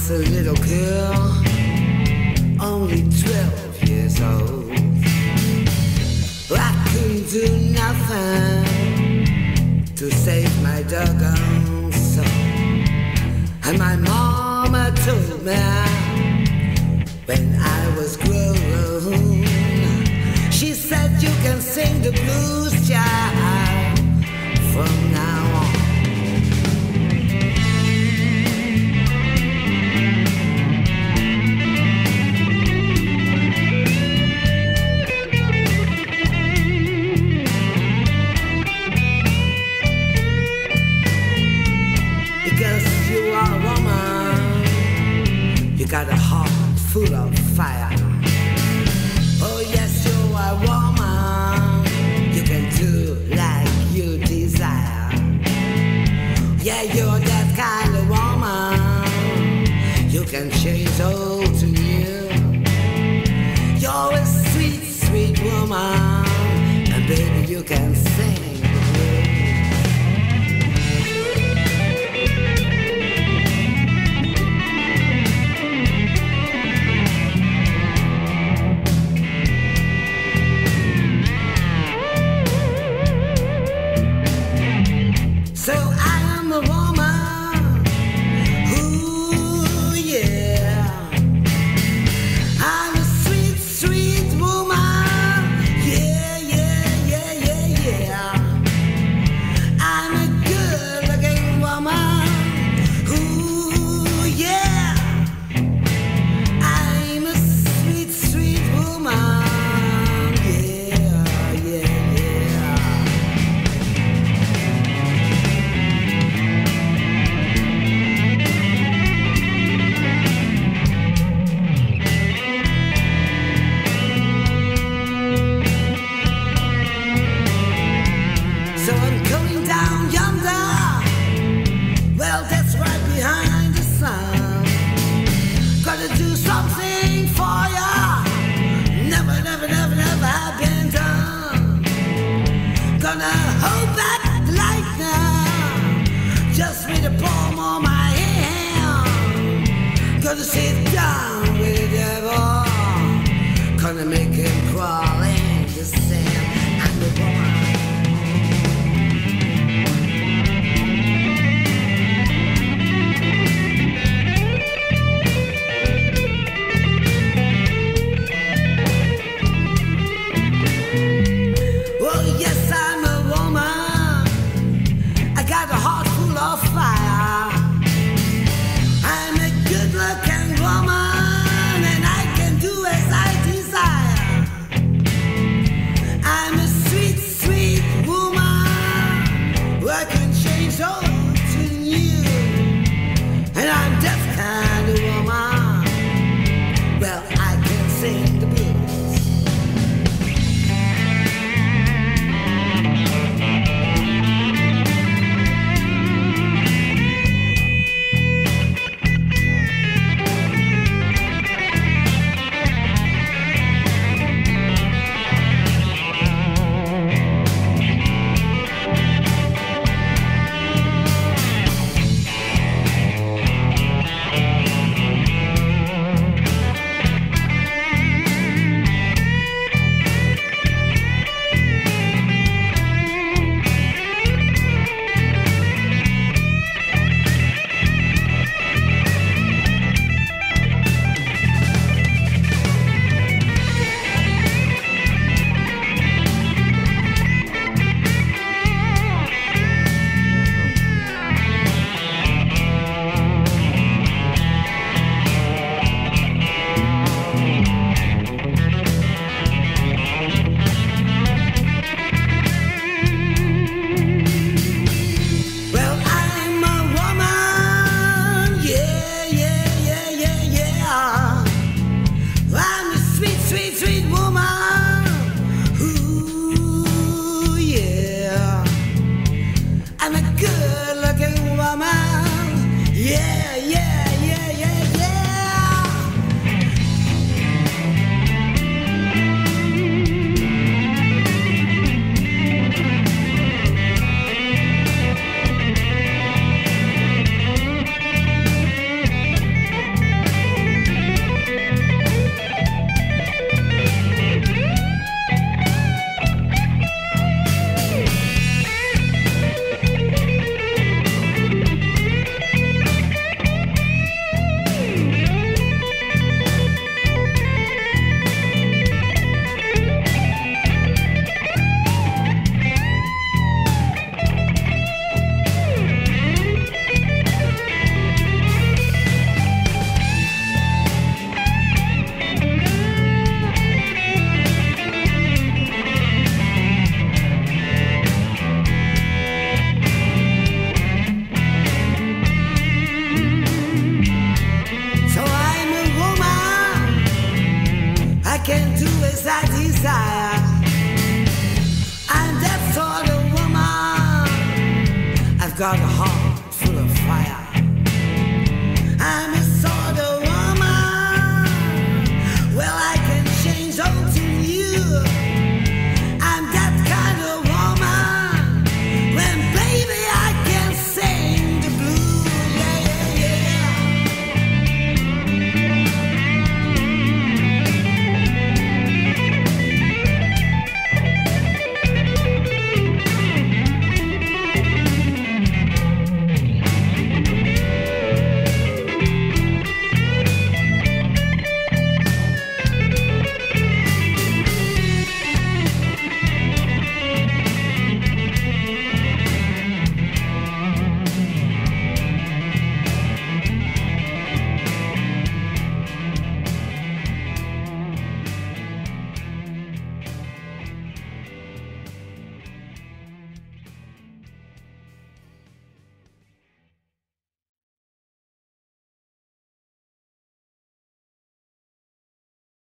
a little girl, only 12 years old. I couldn't do nothing to save my doggone soul. And my mama told me when I was grown, she said you can sing the blues, child, from now on. You got a heart full of fire. Oh yes, you're a woman. You can do like you desire. Yeah, you're that kind of woman. You can change old to new. You're a sweet, sweet woman. And baby, you can sing. So I am a woman, ooh yeah. I'm a sweet, sweet woman, yeah, yeah, yeah, yeah, yeah. got a heart